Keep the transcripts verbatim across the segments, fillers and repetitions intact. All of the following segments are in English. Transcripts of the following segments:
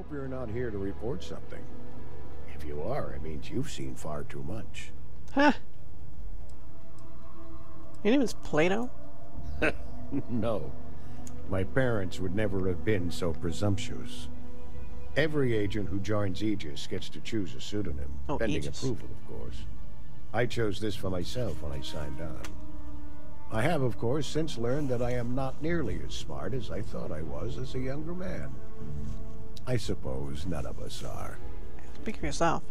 you're not here to report something. If you are, it means you've seen far too much. Huh? Your name is Plato? No. My parents would never have been so presumptuous. Every agent who joins Aegis gets to choose a pseudonym, oh, pending Aegis. approval, of course. I chose this for myself when I signed on. I have, of course, since learned that I am not nearly as smart as I thought I was as a younger man. I suppose none of us are. Speak for yourself.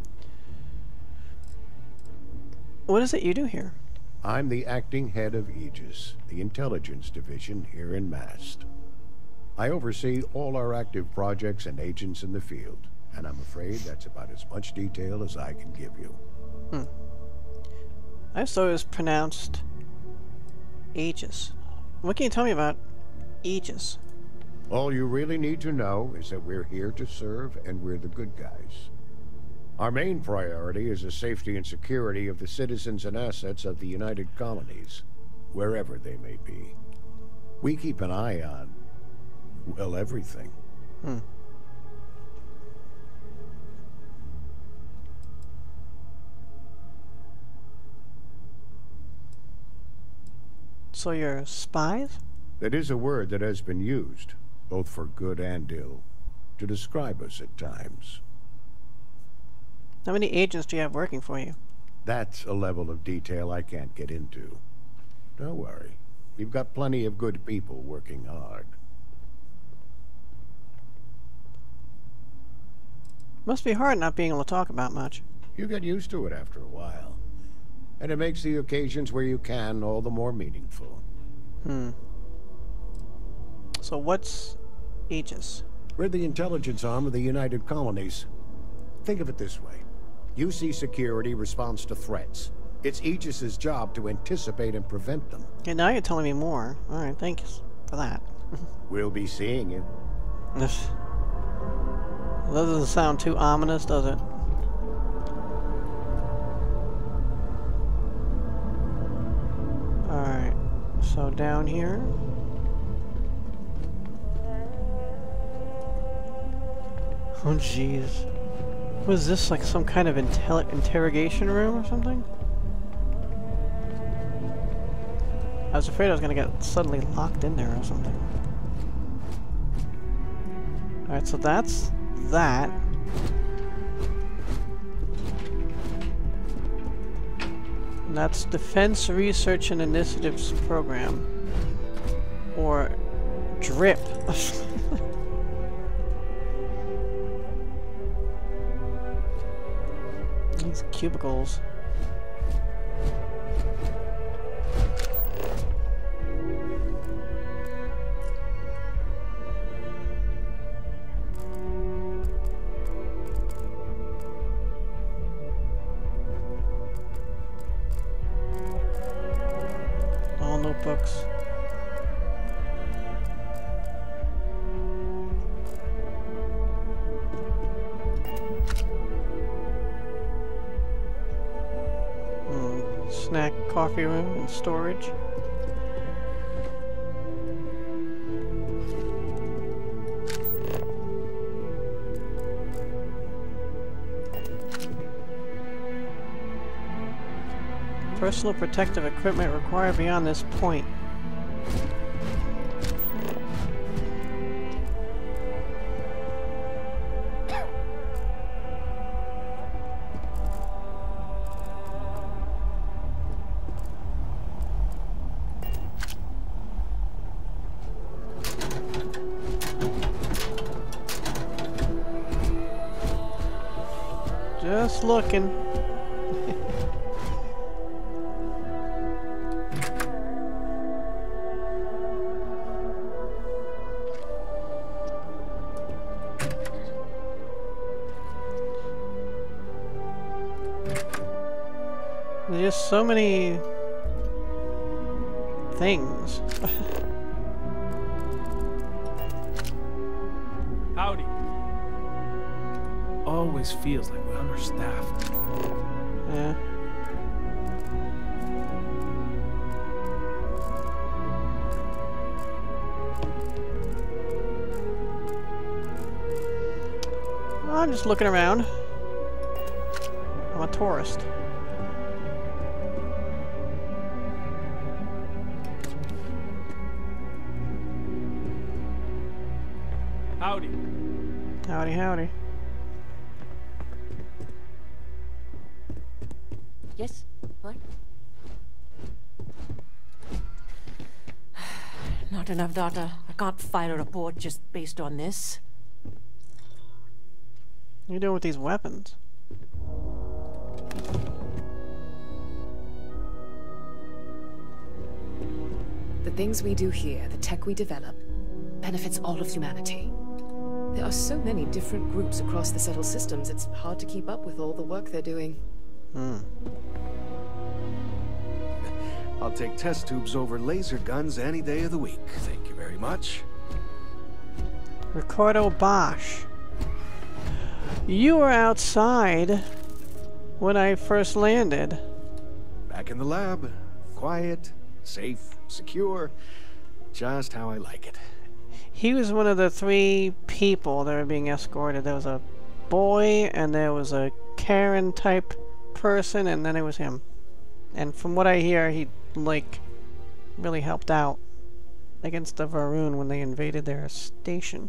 What is it you do here? I'm the acting head of Aegis, the intelligence division here in MAST. I oversee all our active projects and agents in the field, and I'm afraid that's about as much detail as I can give you. Hmm. I just thought it was pronounced Aegis. What can you tell me about Aegis? All you really need to know is that we're here to serve, and we're the good guys. Our main priority is the safety and security of the citizens and assets of the United Colonies, wherever they may be. We keep an eye on, well, everything. Hmm. So you're spies? That is a word that has been used, both for good and ill, to describe us at times. How many agents do you have working for you? That's a level of detail I can't get into. Don't worry. We've got plenty of good people working hard. Must be hard not being able to talk about much. You get used to it after a while. And it makes the occasions where you can all the more meaningful. Hmm. So what's Aegis? We're the intelligence arm of the United Colonies. Think of it this way. U C security responds to threats. It's Aegis's job to anticipate and prevent them. Okay, now you're telling me more. Alright, thanks for that. We'll be seeing you. That doesn't sound too ominous, does it? Alright, so down here. Oh jeez. Was this like some kind of intel interrogation room or something? I was afraid I was gonna get suddenly locked in there or something. Alright, so that's that. And that's Defense Research and Initiatives Program. Or DRIP. These cubicles. All notebooks. Snack, coffee room, and storage. Personal protective equipment required beyond this point. Just looking. There's just so many things. Howdy. Always feels like we're understaffed. Yeah. I'm just looking around. I'm a tourist. Howdy. Howdy, howdy. Yes? What? Not enough data. I can't file a report just based on this. What are you doing with these weapons? The things we do here, the tech we develop, benefits all of humanity. There are so many different groups across the settled systems, it's hard to keep up with all the work they're doing. Hmm. I'll take test tubes over laser guns any day of the week. Thank you very much. Ricardo Bosch. You were outside when I first landed. Back in the lab. Quiet, safe, secure. Just how I like it. He was one of the three people that were being escorted. There was a boy, and there was a Karen type person, and then it was him. And from what I hear, he, like, really helped out against the Varun when they invaded their station.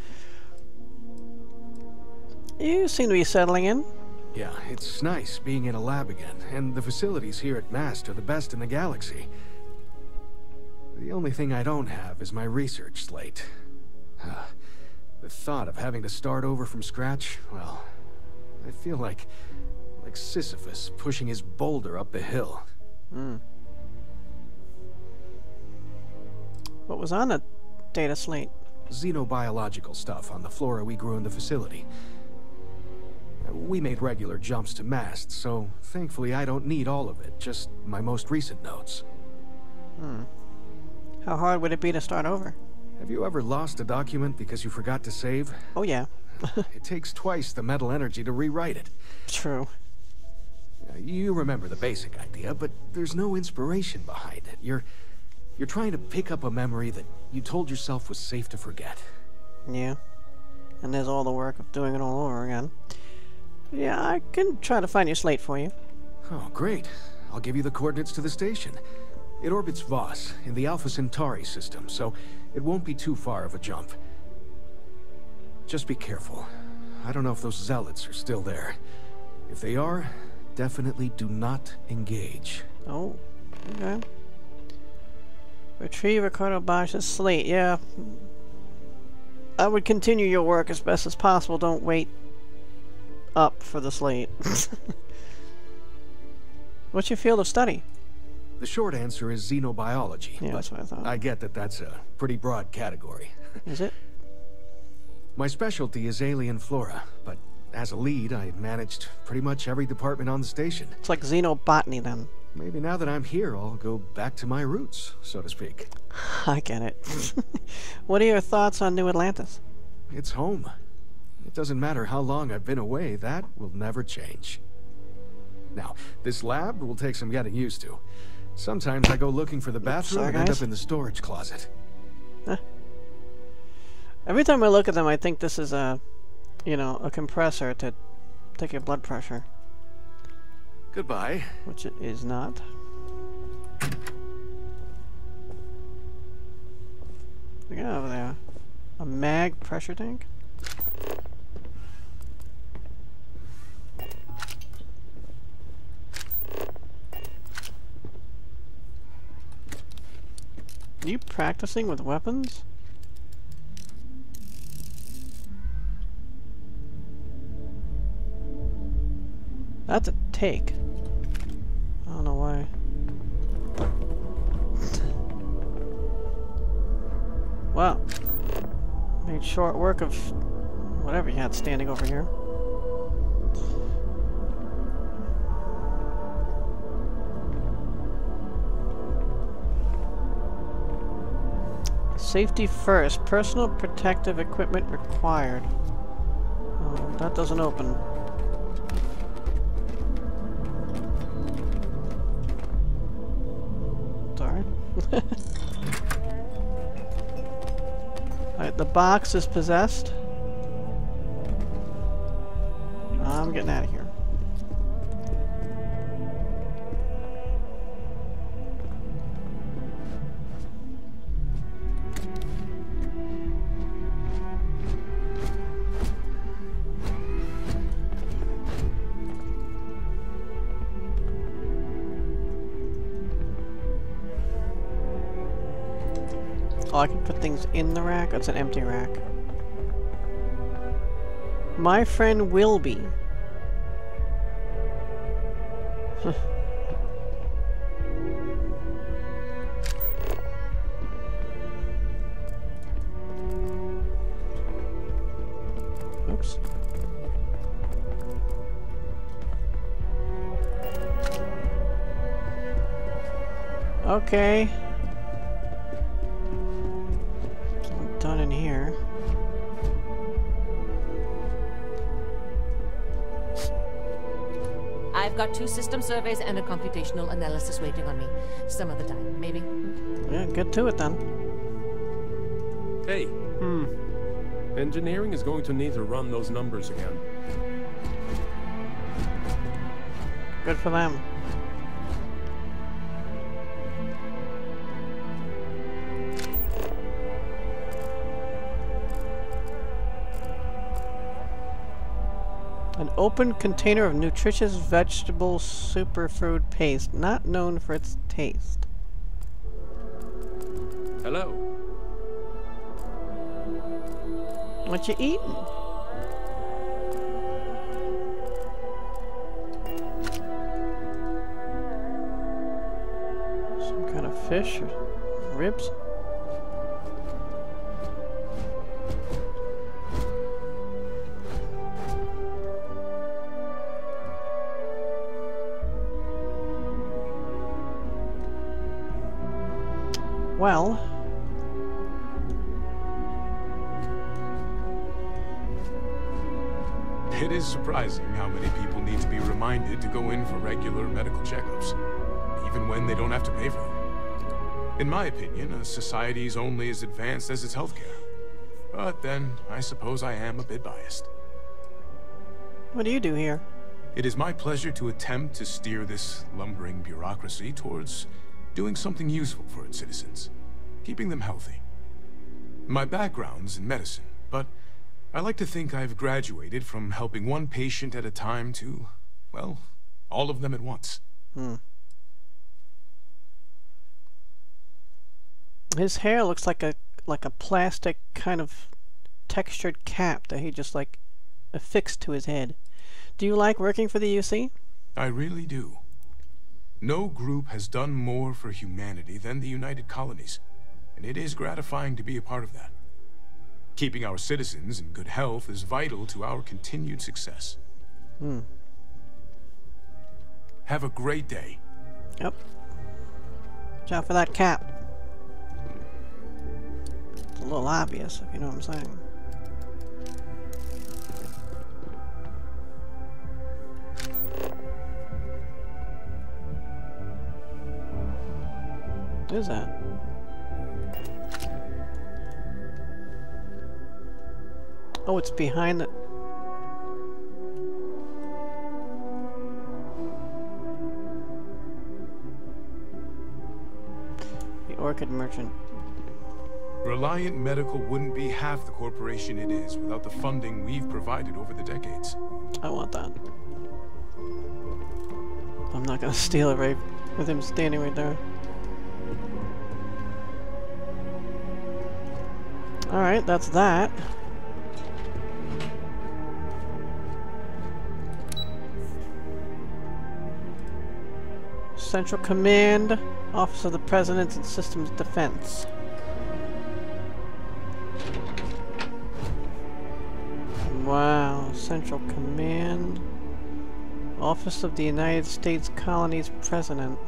You seem to be settling in. Yeah, it's nice being in a lab again, and the facilities here at MAST are the best in the galaxy. The only thing I don't have is my research slate. The thought of having to start over from scratch, well, I feel like, like Sisyphus pushing his boulder up the hill. Hmm. What was on the data slate? Xenobiological stuff on the flora we grew in the facility. We made regular jumps to MAST, so thankfully I don't need all of it, just my most recent notes. Hmm. How hard would it be to start over? Have you ever lost a document because you forgot to save? Oh yeah. It takes twice the mental energy to rewrite it. True. You remember the basic idea, but there's no inspiration behind it. You're you're trying to pick up a memory that you told yourself was safe to forget. Yeah. And there's all the work of doing it all over again. Yeah, I can try to find your slate for you. Oh, great. I'll give you the coordinates to the station. It orbits Voss in the Alpha Centauri system, so it won't be too far of a jump. Just be careful. I don't know if those zealots are still there. If they are, definitely do not engage. Oh, okay. Retrieve Ricardo Bosch's slate. Yeah. I would continue your work as best as possible. Don't wait up for the slate. What's your field of study? The short answer is xenobiology. Yeah, that's what I thought. I get that that's a pretty broad category. Is it? My specialty is alien flora, but as a lead, I managed pretty much every department on the station. It's like xenobotany then. Maybe now that I'm here, I'll go back to my roots, so to speak. I get it. What are your thoughts on New Atlantis? It's home. It doesn't matter how long I've been away, that will never change. Now, this lab will take some getting used to. Sometimes I go looking for the bathroom Sorry, and end guys. up in the storage closet. Huh. Every time I look at them, I think this is a, you know, a compressor to take your blood pressure. Goodbye. Which it is not. We got over there a mag pressure tank. Are you practicing with weapons? That's a take. I don't know why. Wow. Made short work of whatever you had standing over here. Safety first. Personal protective equipment required. Oh, that doesn't open. Sorry. Alright, the box is possessed. I'm getting out of here. Oh, I can put things in the rack? That's an empty rack. My friend will be. Oops. Okay. Done in here. I've got two system surveys and a computational analysis waiting on me. Some other time, maybe. Yeah, get to it then. Hey. Hmm. Engineering is going to need to run those numbers again. Good for them. An open container of nutritious vegetable superfood paste, not known for its taste. Hello. What you eating? Some kind of fish or ribs? Well, it is surprising how many people need to be reminded to go in for regular medical checkups, even when they don't have to pay for them. In my opinion, a society is only as advanced as its healthcare. But then, I suppose I am a bit biased. what do you do here? It is my pleasure to attempt to steer this lumbering bureaucracy towards doing something useful for its citizens, keeping them healthy. My background's in medicine, but I like to think I've graduated from helping one patient at a time to, well, all of them at once. Hmm. His hair looks like a like a plastic kind of textured cap that he just like affixed to his head. Do you like working for the U C? I really do. No group has done more for humanity than the United Colonies, and it is gratifying to be a part of that. Keeping our citizens in good health is vital to our continued success. Hmm. Have a great day. Yep. Watch out for that cap. It's a little obvious, if you know what I'm saying. What is that? Oh, it's behind the... The Orchid Merchant. Reliant Medical wouldn't be half the corporation it is without the funding we've provided over the decades. I want that. I'm not gonna steal it right with him standing right there. Alright, that's that. Central Command, Office of the President and Systems Defense. Wow, Central Command, Office of the United States Colonies President.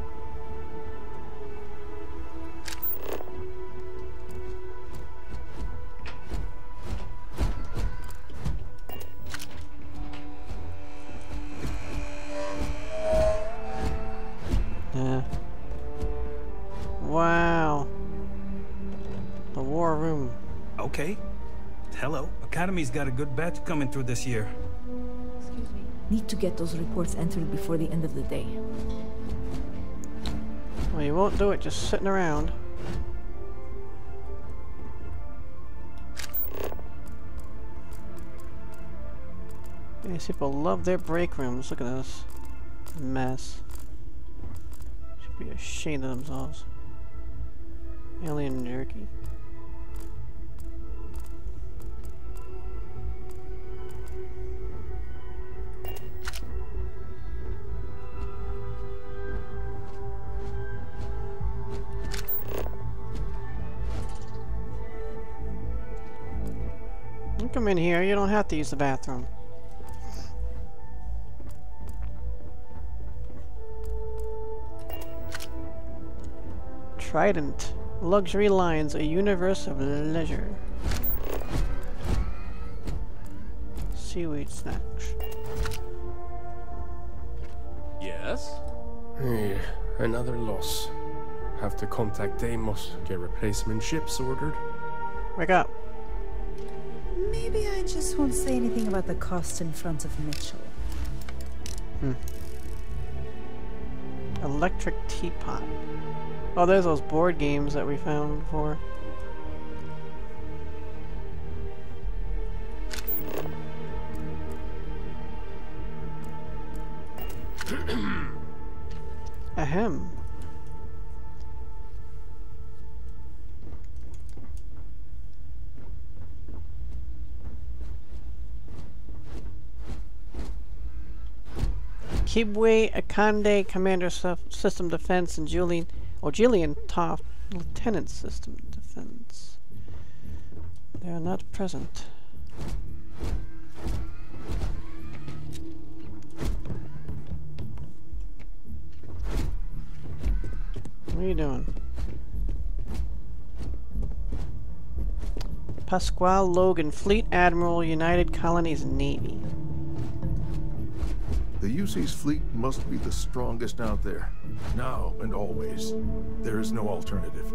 Yeah. Wow. The War Room. Okay. Hello. Academy's got a good batch coming through this year. Excuse me. Need to get those reports entered before the end of the day. Well, you won't do it just sitting around. These people love their break rooms. Look at this mess. Should be ashamed of themselves. Alien jerky. You come in here, you don't have to use the bathroom. Trident. Luxury lines, a universe of leisure. Seaweed snacks. Yes? Hey, another loss. Have to contact Deimos, get replacement ships ordered. Wake up. Maybe I just won't say anything about the cost in front of Mitchell. Hmm. Electric teapot. Oh, there's those board games that we found before. Ahem. Kibwe Akande, Commander System Defense, and Julian, or Jillian Toft, Lieutenant System Defense. They are not present. What are you doing? Pasquale Logan, Fleet Admiral, United Colonies Navy. The U C's fleet must be the strongest out there, now and always. There is no alternative.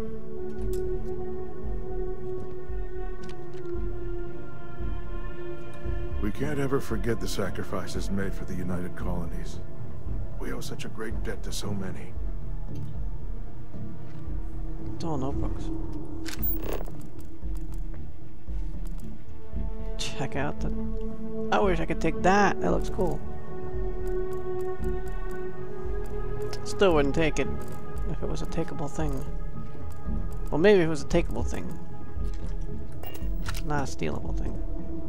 We can't ever forget the sacrifices made for the United Colonies. We owe such a great debt to so many. It's all notebooks. Check out the... I wish I could take that. That looks cool. Still wouldn't take it if it was a takeable thing. Well, maybe if it was a takeable thing. Not a stealable thing.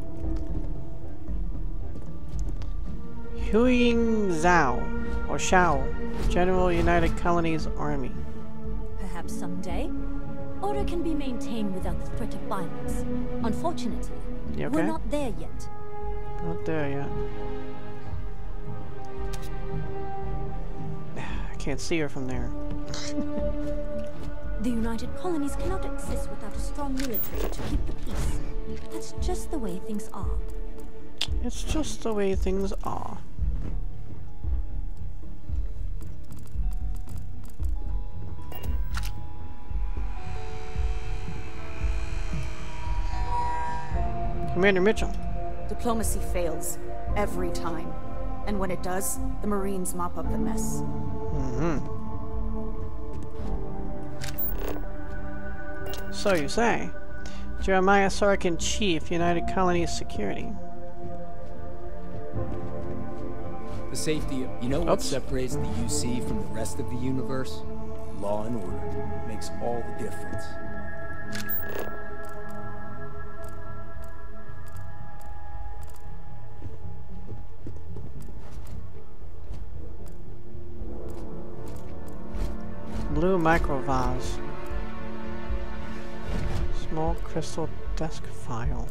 Huying Zhao, or Shao, General United Colonies Army. Perhaps someday, order can be maintained without the threat of violence. Unfortunately, you okay? We're not there yet. Not there yet. Can't see her from there. The United Colonies cannot exist without a strong military to keep the peace. That's just the way things are. It's just the way things are. Commander Mitchell. Diplomacy fails every time. And when it does, the Marines mop up the mess. Mm-hmm. So you say. Jeremiah Sarkin, Chief, United Colonies Security. The safety, you know what Oops. separates the U C from the rest of the universe? Law and order makes all the difference. Blue micro vase. Small crystal desk file.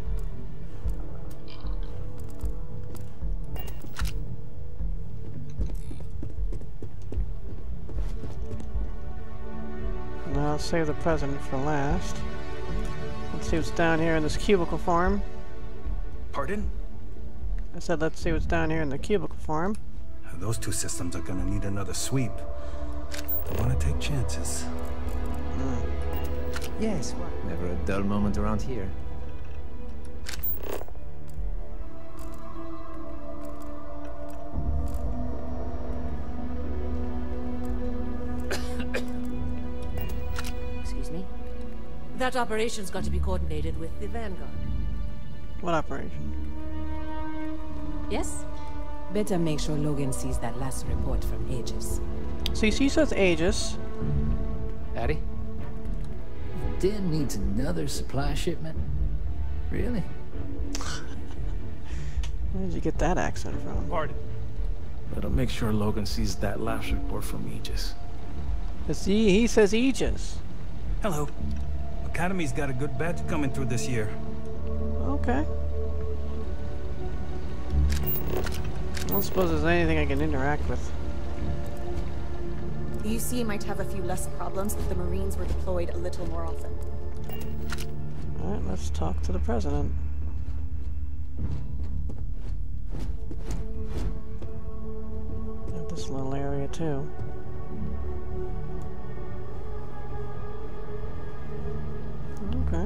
Now I'll save the present for last. Let's see what's down here in this cubicle farm. Pardon? I said let's see what's down here in the cubicle farm. Those two systems are gonna need another sweep. I wanna take chances. Mm. Yes, what? Never a dull moment around here. That operation's got to be coordinated with the Vanguard. What operation? Yes? Better make sure Logan sees that last report from Aegis. C C says Aegis. Daddy? Den needs another supply shipment? Really? Where did you get that accent from? Pardon. Better make sure Logan sees that last report from Aegis. See, he says Aegis. Hello. Academy's got a good batch coming through this year. Okay. I don't suppose there's anything I can interact with. The U C might have a few less problems if the Marines were deployed a little more often. Alright, let's talk to the president. Got this little area too. Okay.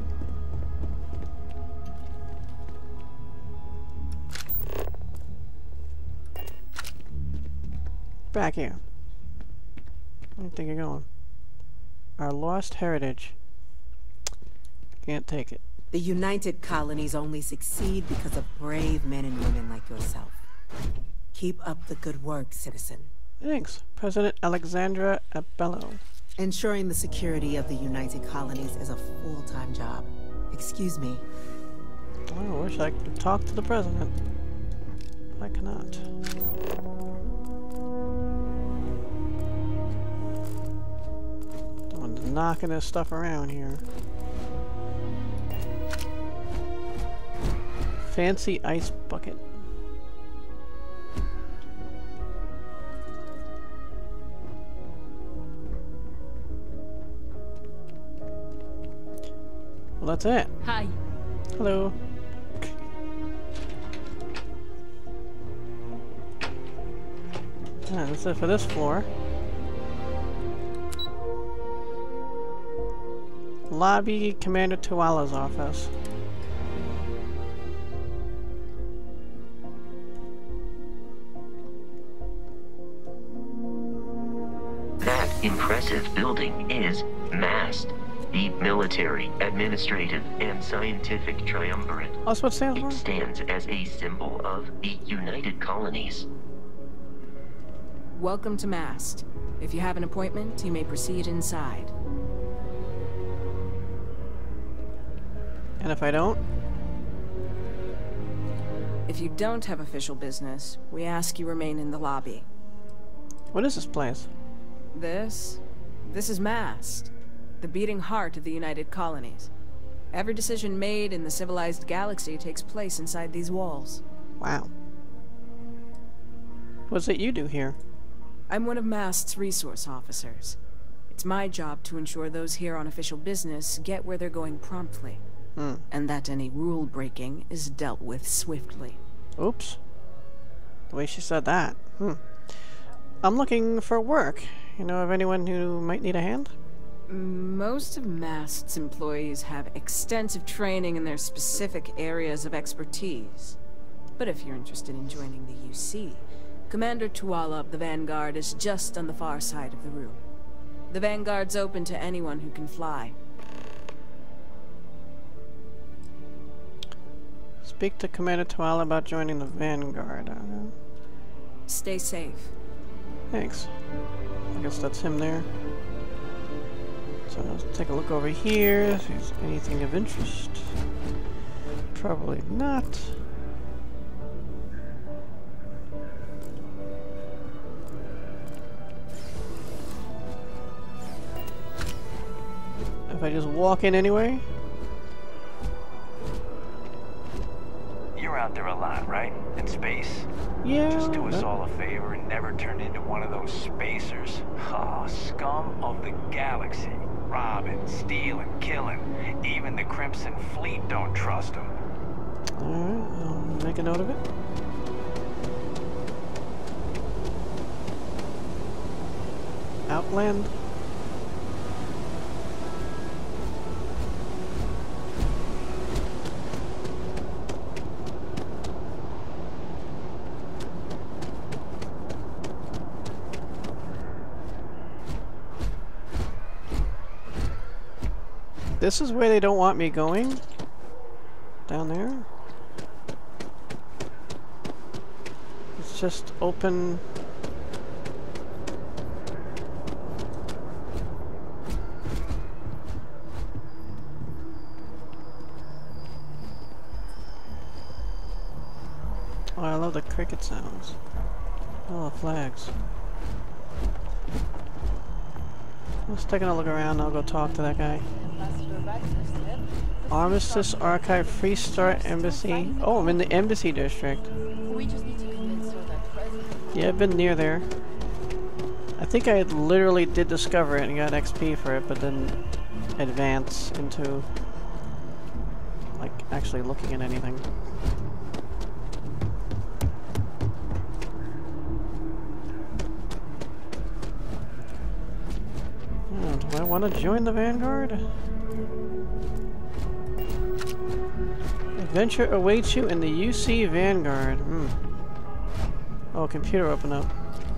Back here. Where do you think you're going? Our lost heritage. Can't take it. The United Colonies only succeed because of brave men and women like yourself. Keep up the good work, citizen. Thanks, President Alexandra Abello. Ensuring the security of the United Colonies is a full-time job. Excuse me. I wish I could talk to the president. I cannot. Someone's knocking this stuff around here. Fancy ice bucket. Well, that's it. Hi. Hello. Ah, that's it for this floor. Lobby Commander Tuala's office. That impressive building is MAST, the Military, Administrative, and Scientific Triumvirate. That's what it stands for? It stands as a symbol of the United Colonies. Welcome to MAST. If you have an appointment, you may proceed inside. And if I don't? If you don't have official business, we ask you remain in the lobby. What is this place? This? This is MAST, the beating heart of the United Colonies. Every decision made in the civilized galaxy takes place inside these walls. Wow. What's it you do here? I'm one of MAST's resource officers. It's my job to ensure those here on official business get where they're going promptly. Hmm. And that any rule breaking is dealt with swiftly. Oops. The way she said that. Hmm. I'm looking for work. You know of anyone who might need a hand? Most of MAST's employees have extensive training in their specific areas of expertise. But if you're interested in joining the U C, Commander Tuala of the Vanguard is just on the far side of the room. The Vanguard's open to anyone who can fly. Speak to Commander Tuala about joining the Vanguard. Uh, Stay safe. Thanks. I guess that's him there. So let's take a look over here. If there's anything of interest. Probably not. If I just walk in anyway. You're out there a lot, right? In space? Yeah. Just do us all a favor and never turn into one of those spacers. Oh, scum of the galaxy. Robbing, stealing, killing. Even the Crimson Fleet don't trust them. Alright, I'll make a note of it. Outland. This is where they don't want me going? Down there? It's just open... Oh, I love the cricket sounds. Oh, the flags. Let's take a look around, I'll go talk to that guy. Armistice Archive, Free Start Embassy. Oh, I'm in the Embassy District. Yeah, I've been near there. I think I literally did discover it and got X P for it, but didn't advance into, like, actually looking at anything. Oh, do I want to join the Vanguard? Adventure awaits you in the U C Vanguard. Hmm. Oh, computer open up.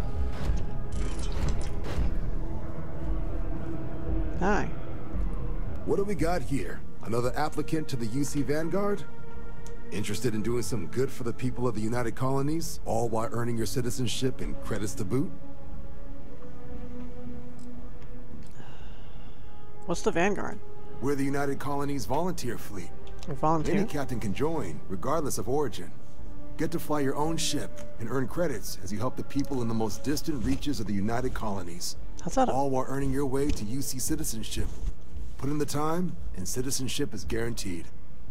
Hi. What do we got here? Another applicant to the U C Vanguard? Interested in doing some good for the people of the United Colonies, all while earning your citizenship and credits to boot? What's the Vanguard? We're the United Colonies volunteer fleet. A volunteer? Any captain can join, regardless of origin. Get to fly your own ship and earn credits as you help the people in the most distant reaches of the United Colonies. How's that? All while earning your way to U C citizenship. Put in the time, and citizenship is guaranteed.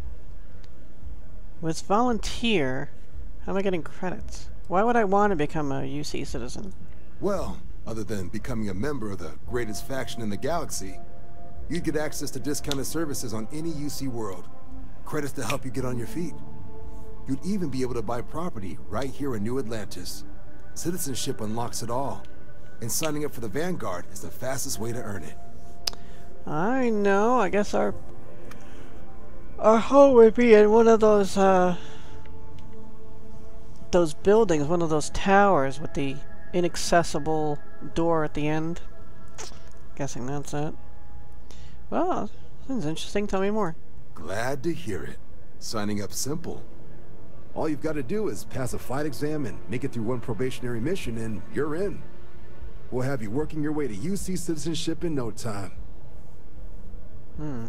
With volunteer, how am I getting credits? Why would I want to become a U C citizen? Well, other than becoming a member of the greatest faction in the galaxy, you'd get access to discounted services on any U C world. Credits to help you get on your feet. You'd even be able to buy property right here in New Atlantis. Citizenship unlocks it all. And signing up for the Vanguard is the fastest way to earn it. I know, I guess our... Our home would be in one of those, uh... those buildings, one of those towers with the inaccessible door at the end. Guessing that's it. Well, sounds interesting. Tell me more. Glad to hear it. Signing up simple. All you've got to do is pass a flight exam and make it through one probationary mission and you're in. We'll have you working your way to U C citizenship in no time. Hmm.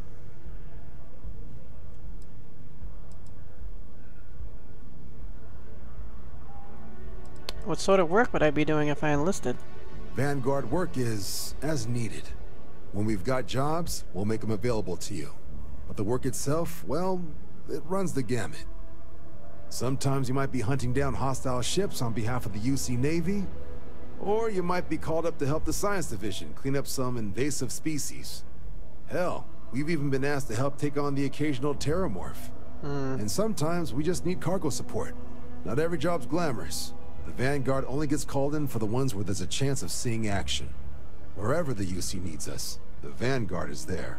What sort of work would I be doing if I enlisted? Vanguard work is as needed. When we've got jobs, we'll make them available to you. But the work itself, well, it runs the gamut. Sometimes you might be hunting down hostile ships on behalf of the U C Navy, or you might be called up to help the Science Division clean up some invasive species. Hell, we've even been asked to help take on the occasional terramorph. Mm. And sometimes we just need cargo support. Not every job's glamorous. The Vanguard only gets called in for the ones where there's a chance of seeing action. Wherever the U C needs us, the Vanguard is there.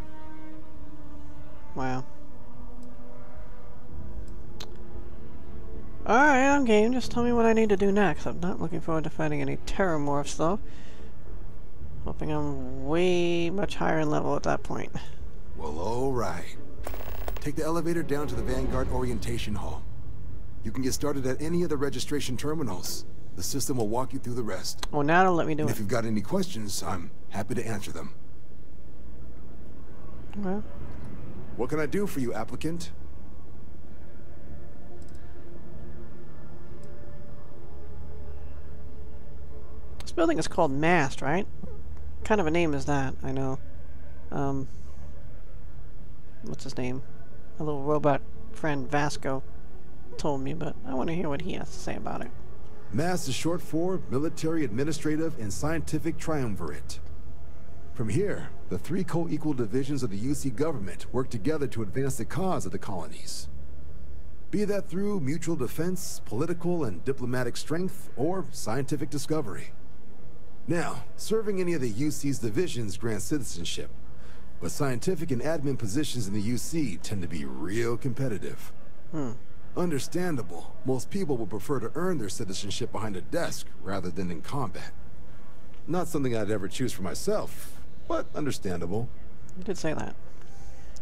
Wow. Alright, I'm game. Just tell me what I need to do next. I'm not looking forward to fighting any terramorphs, though. Hoping I'm way much higher in level at that point. Well, alright. Take the elevator down to the Vanguard Orientation Hall. You can get started at any of the registration terminals. The system will walk you through the rest. Oh, now it'll let me do and it. If you've got any questions, I'm happy to answer them. Okay. What can I do for you, applicant? This building is called MAST, right? What kind of a name is that? I know. Um... What's his name? A little robot friend, Vasco, told me, but I want to hear what he has to say about it. MAST is short for Military, Administrative, and Scientific Triumvirate. From here, the three co-equal divisions of the U C government work together to advance the cause of the colonies. Be that through mutual defense, political and diplomatic strength, or scientific discovery. Now, serving any of the U C's divisions grants citizenship, but scientific and admin positions in the U C tend to be real competitive. Hmm. Understandable. Most people would prefer to earn their citizenship behind a desk rather than in combat. Not something I'd ever choose for myself, but understandable. You did say that.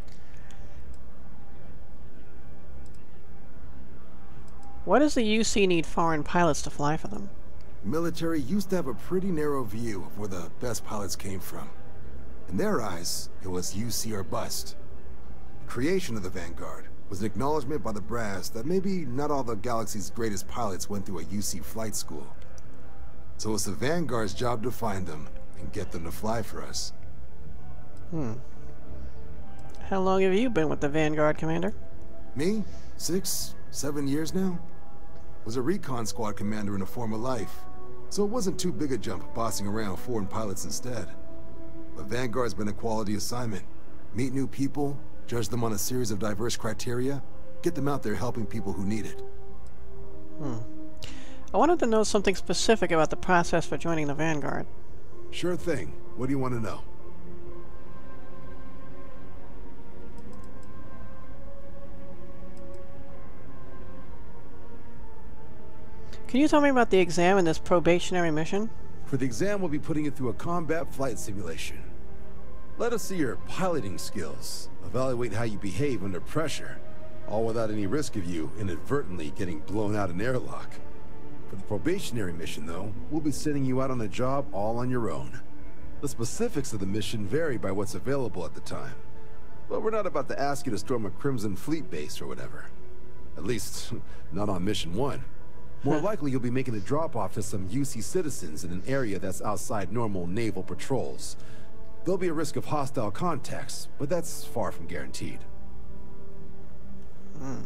Why does the U C need foreign pilots to fly for them? The military used to have a pretty narrow view of where the best pilots came from. In their eyes, it was U C or bust. The creation of the Vanguard was an acknowledgement by the brass that maybe not all the galaxy's greatest pilots went through a U C flight school. So it's the Vanguard's job to find them and get them to fly for us. Hmm. How long have you been with the Vanguard, Commander? Me? Six, seven years now? Was a recon squad commander in a former life, so it wasn't too big a jump bossing around foreign pilots instead. But Vanguard's been a quality assignment. Meet new people, judge them on a series of diverse criteria, get them out there helping people who need it. Hmm. I wanted to know something specific about the process for joining the Vanguard. Sure thing. What do you want to know? Can you tell me about the exam in this probationary mission? For the exam, we'll be putting you through a combat flight simulation. Let us see your piloting skills, evaluate how you behave under pressure, all without any risk of you inadvertently getting blown out an airlock. For the probationary mission, though, we'll be sending you out on a job all on your own. The specifics of the mission vary by what's available at the time, but we're not about to ask you to storm a Crimson Fleet base or whatever. At least, not on Mission one. More likely, you'll be making a drop-off to some U C citizens in an area that's outside normal naval patrols. There'll be a risk of hostile contacts, but that's far from guaranteed. Hmm.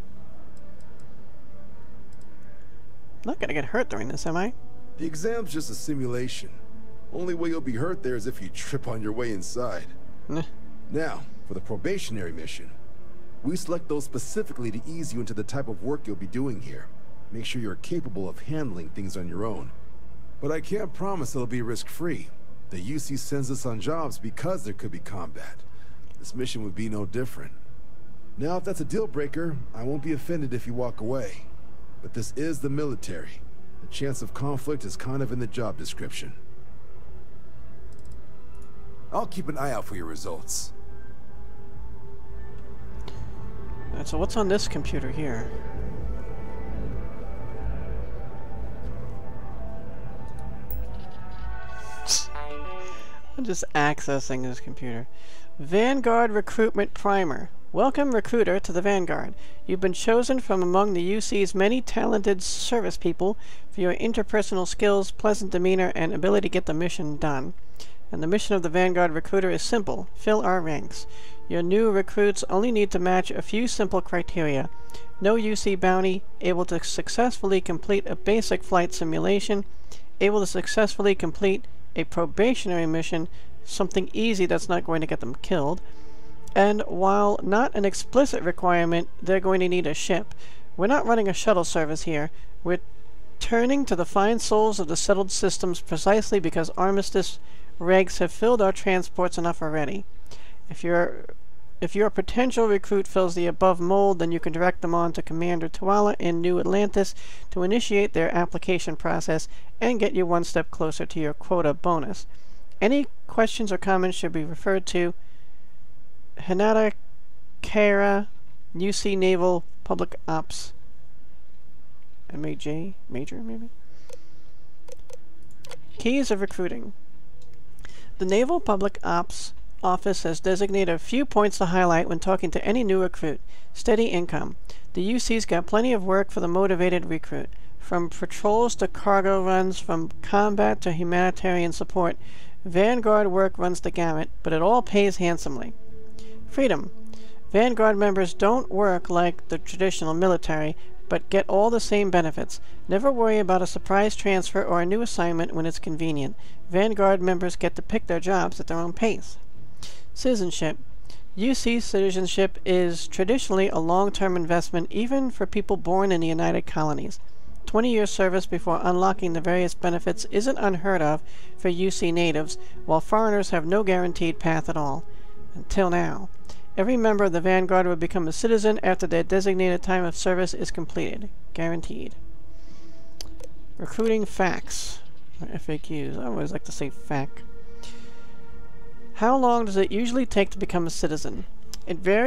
Not gonna get hurt during this, am I? The exam's just a simulation. Only way you'll be hurt there is if you trip on your way inside. Now, for the probationary mission, we select those specifically to ease you into the type of work you'll be doing here. Make sure you're capable of handling things on your own. But I can't promise it'll be risk-free. The U C sends us on jobs because there could be combat. This mission would be no different. Now, if that's a deal-breaker, I won't be offended if you walk away. But this is the military. The chance of conflict is kind of in the job description. I'll keep an eye out for your results. Alright, so what's on this computer here? I'm just accessing this computer. Vanguard Recruitment Primer. Welcome, recruiter, to the Vanguard. You've been chosen from among the U C's many talented service people for your interpersonal skills, pleasant demeanor, and ability to get the mission done. And the mission of the Vanguard Recruiter is simple. Fill our ranks. Your new recruits only need to match a few simple criteria. No U C bounty, able to successfully complete a basic flight simulation, able to successfully complete a probationary mission, something easy that's not going to get them killed, and while not an explicit requirement, they're going to need a ship. We're not running a shuttle service here. We're turning to the fine souls of the settled systems precisely because armistice regs have filled our transports enough already. If you're If your potential recruit fills the above mold, then you can direct them on to Commander Tuala in New Atlantis to initiate their application process and get you one step closer to your quota bonus. Any questions or comments should be referred to Hinata Kara, U C Naval Public Ops. M A J? Major, maybe? Keys of recruiting. The Naval Public Ops Office has designated a few points to highlight when talking to any new recruit. Steady income. The U C's got plenty of work for the motivated recruit. From patrols to cargo runs, from combat to humanitarian support, Vanguard work runs the gamut, but it all pays handsomely. Freedom. Vanguard members don't work like the traditional military, but get all the same benefits. Never worry about a surprise transfer or a new assignment when it's convenient. Vanguard members get to pick their jobs at their own pace. Citizenship. U C citizenship is traditionally a long-term investment even for people born in the United Colonies. twenty years service before unlocking the various benefits isn't unheard of for U C natives, while foreigners have no guaranteed path at all. Until now. Every member of the Vanguard will become a citizen after their designated time of service is completed. Guaranteed. Recruiting facts. Or F A Qs. I always like to say fact. How long does it usually take to become a citizen? It varies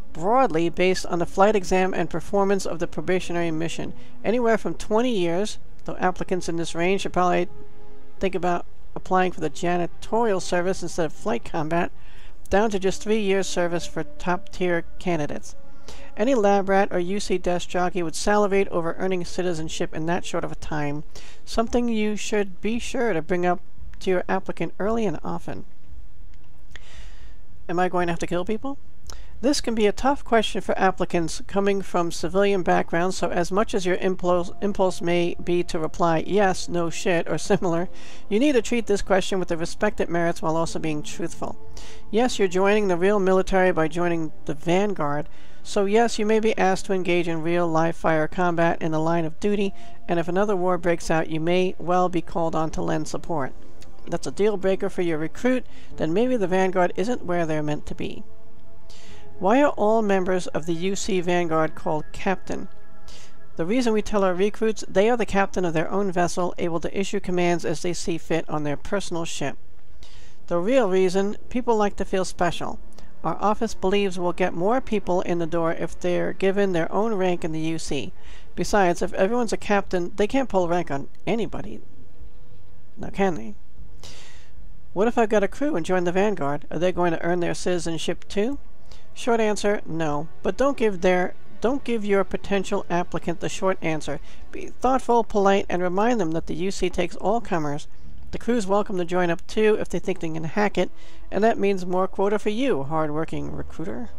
broadly based on the flight exam and performance of the probationary mission. Anywhere from twenty years, though applicants in this range should probably think about applying for the janitorial service instead of flight combat, down to just three years service for top-tier candidates. Any lab rat or U C desk jockey would salivate over earning citizenship in that short of a time, something you should be sure to bring up to your applicant early and often. Am I going to have to kill people? This can be a tough question for applicants coming from civilian backgrounds, so as much as your impulse, impulse may be to reply, yes, no shit, or similar, you need to treat this question with the respect it merits while also being truthful. Yes, you're joining the real military by joining the Vanguard, so yes, you may be asked to engage in real live-fire combat in the line of duty, and if another war breaks out, you may well be called on to lend support. That's a deal-breaker for your recruit, then maybe the Vanguard isn't where they're meant to be. Why are all members of the U C Vanguard called Captain? The reason we tell our recruits they are the captain of their own vessel, able to issue commands as they see fit on their personal ship. The real reason, people like to feel special. Our office believes we'll get more people in the door if they're given their own rank in the U C. Besides, if everyone's a captain, they can't pull rank on anybody. Now can they? What if I've got a crew and join the Vanguard? Are they going to earn their citizenship too? Short answer, no. But don't give their don't give your potential applicant the short answer. Be thoughtful, polite, and remind them that the U C takes all comers. The crew's welcome to join up too if they think they can hack it, and that means more quota for you, hard-working recruiter.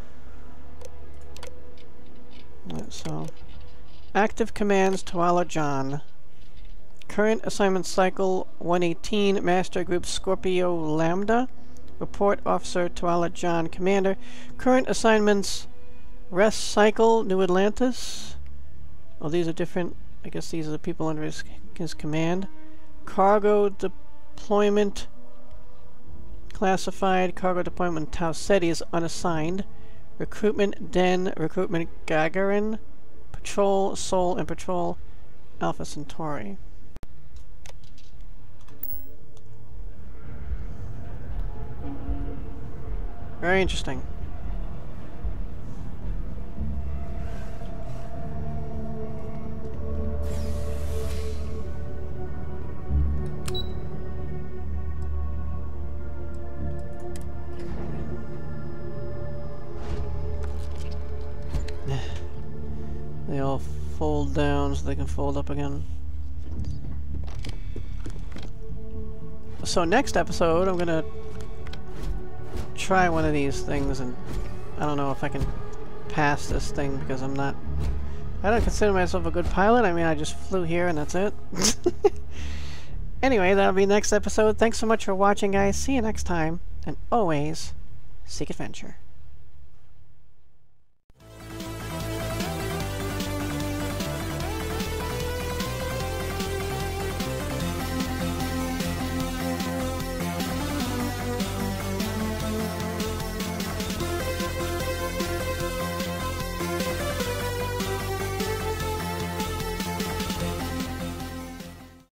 Right, so, active commands, Tuala John. Current assignment cycle one eighteen, Master Group Scorpio Lambda. Report Officer Tuala John, Commander. Current assignments, Rest Cycle, New Atlantis. Oh, these are different. I guess these are the people under his, his command. Cargo Deployment, Classified. Cargo Deployment, Tau Ceti is unassigned. Recruitment Den, Recruitment Gagarin. Patrol Sol, and Patrol Alpha Centauri. Very interesting. They all fold down so they can fold up again. So next episode, I'm gonna try one of these things, and I don't know if I can pass this thing because I'm not... I don't consider myself a good pilot. I mean, I just flew here and that's it. Anyway, that'll be next episode. Thanks so much for watching, guys. See you next time, and always seek adventure.